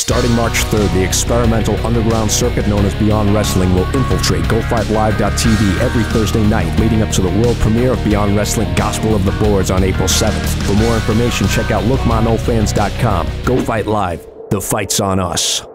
Starting March 3rd, the experimental underground circuit known as Beyond Wrestling will infiltrate GoFightLive.tv every Thursday night, leading up to the world premiere of Beyond Wrestling Gospel of the Boards on April 7th. For more information, check out LookMyNoFans.com. Go Fight Live. The fight's on us.